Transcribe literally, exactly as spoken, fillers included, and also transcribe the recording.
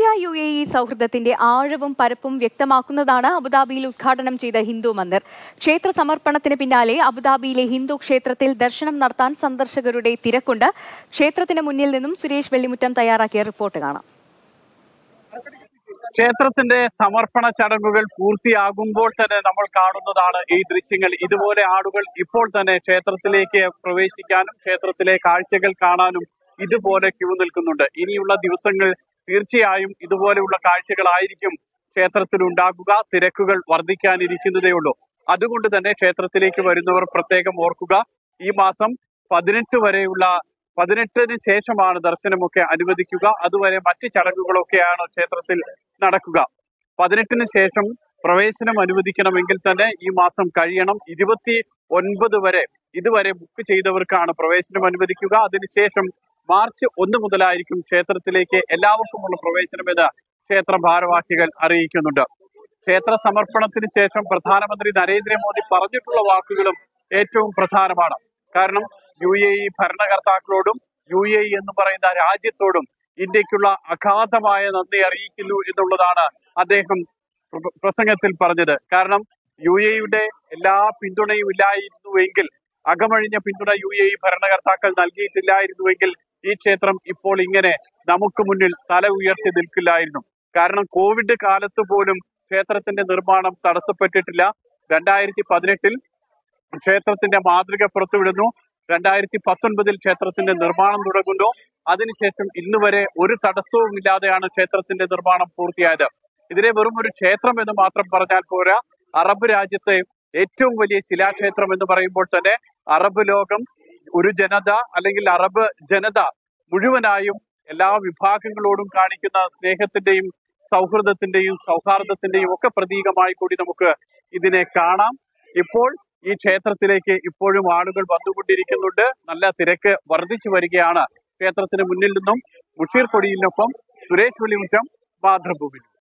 India U A E സൗഹൃദത്തിന്റെ ആഴവും പരപ്പും വ്യക്തമാക്കുന്നതാണ് അബുദാബിയിൽ ഉദ്ഘാടനം ചെയ്ത ഹിന്ദു മന്ദിർ. ക്ഷേത്ര സമർപ്പണത്തിന് പിന്നാലെ അബുദാബിയിലെ ഹിന്ദു ക്ഷേത്രത്തിൽ ദർശനം നടത്താൻ സന്ദർശകരുടെ തിരക്കുണ്ട്. ക്ഷേത്രത്തിന് മുന്നിൽ നിന്നും സുരേഷ് വെള്ളിമുറ്റം തയ്യാറാക്കിയ റിപ്പോർട്ട് കാണാം. ക്ഷേത്രത്തിന്റെ സമർപ്പണ ചടങ്ങുകൾ പൂർത്തിയാകുമ്പോൾ തന്നെ നമ്മൾ കാണുന്നതാണ് ഈ ദൃശ്യങ്ങൾ. ഇതുപോലെ ആളുകൾ ഇപ്പോൾ തന്നെ ക്ഷേത്രത്തിലേക്ക് പ്രവേശിക്കാനും ക്ഷേത്രത്തിലെ കാഴ്ചകൾ കാണാനും ഇതുപോലെ ക്യൂ നിൽക്കുന്നുണ്ട്. ഇനിയുള്ള ദിവസങ്ങൾ തീർച്ചയായും ഇതുപോലെയുള്ള കാഴ്ചകളായിരിക്കും ക്ഷേത്രത്തിൽ ഉണ്ടാകുക. തിരക്കുകൾ വർദ്ധിക്കാനിരിക്കുന്നതേ ഉള്ളൂ. അതുകൊണ്ട് തന്നെ ക്ഷേത്രത്തിലേക്ക് വരുന്നവർ പ്രത്യേകം ഓർക്കുക, ഈ മാസം പതിനെട്ട് വരെയുള്ള പതിനെട്ടിന് ശേഷമാണ് ദർശനമൊക്കെ അനുവദിക്കുക. അതുവരെ മറ്റ് ചടങ്ങുകളൊക്കെയാണ് ക്ഷേത്രത്തിൽ നടക്കുക. പതിനെട്ടിന് ശേഷം പ്രവേശനം അനുവദിക്കണമെങ്കിൽ തന്നെ ഈ മാസം കഴിയണം. ഇരുപത്തി ഒൻപത് വരെ ഇതുവരെ ബുക്ക് ചെയ്തവർക്കാണ് പ്രവേശനം അനുവദിക്കുക. അതിനുശേഷം മാർച്ച് ഒന്ന് മുതലായിരിക്കും ക്ഷേത്രത്തിലേക്ക് എല്ലാവർക്കുമുള്ള പ്രവേശനമെന്ന് ക്ഷേത്ര ഭാരവാഹികൾ അറിയിക്കുന്നുണ്ട്. ക്ഷേത്ര സമർപ്പണത്തിന് ശേഷം പ്രധാനമന്ത്രി നരേന്ദ്രമോദി പറഞ്ഞിട്ടുള്ള വാക്കുകളും ഏറ്റവും പ്രധാനമാണ്. കാരണം യു എ ഇ ഭരണകർത്താക്കളോടും യു എ ഇ എന്ന് പറയുന്ന രാജ്യത്തോടും ഇന്ത്യക്കുള്ള അഗാധമായ നന്ദി അറിയിക്കുന്നു എന്നുള്ളതാണ് അദ്ദേഹം പ്രസംഗത്തിൽ പറഞ്ഞത്. കാരണം യു എ ഇയുടെ എല്ലാ പിന്തുണയും ഇല്ലായിരുന്നുവെങ്കിൽ, അകമഴിഞ്ഞ പിന്തുണ യു എ ഇ ഭരണകർത്താക്കൾ നൽകിയിട്ടില്ലായിരുന്നുവെങ്കിൽ ഈ ക്ഷേത്രം ഇപ്പോൾ ഇങ്ങനെ നമുക്ക് മുന്നിൽ തല ഉയർത്തി നിൽക്കില്ലായിരുന്നു. കാരണം കോവിഡ് കാലത്ത് പോലും ക്ഷേത്രത്തിന്റെ നിർമ്മാണം തടസ്സപ്പെട്ടിട്ടില്ല. രണ്ടായിരത്തി പതിനെട്ടിൽ ക്ഷേത്രത്തിന്റെ മാതൃക പുറത്തുവിടുന്നു. രണ്ടായിരത്തി പത്തൊൻപതിൽ ക്ഷേത്രത്തിന്റെ നിർമ്മാണം തുടങ്ങുന്നു. അതിനുശേഷം ഇന്ന് വരെ ഒരു തടസ്സവും ഇല്ലാതെയാണ് ക്ഷേത്രത്തിന്റെ നിർമ്മാണം പൂർത്തിയായത്. ഇതിനെ വെറും ഒരു ക്ഷേത്രം എന്ന് മാത്രം പറഞ്ഞാൽ പോരാ, അറബ് രാജ്യത്തെ ഏറ്റവും വലിയ ശിലാക്ഷേത്രം എന്ന് പറയുമ്പോൾ തന്നെ അറബ് ലോകം, ഒരു ജനത അല്ലെങ്കിൽ അറബ് ജനത മുഴുവനായും എല്ലാ വിഭാഗങ്ങളോടും കാണിക്കുന്ന സ്നേഹത്തിന്റെയും സൗഹൃദത്തിന്റെയും സൗഹാർദ്ദത്തിന്റെയും ഒക്കെ പ്രതീകമായി കൂടി നമുക്ക് ഇതിനെ കാണാം. ഇപ്പോൾ ഈ ക്ഷേത്രത്തിലേക്ക് ഇപ്പോഴും ആളുകൾ വന്നുകൊണ്ടിരിക്കുന്നുണ്ട്. നല്ല തിരക്ക് വർദ്ധിച്ചു വരികയാണ്. ക്ഷേത്രത്തിന് മുന്നിൽ നിന്നും മുഷീർ പൊടിയിനൊപ്പം സുരേഷ് വെള്ളിമുറ്റം, മാതൃഭൂമി.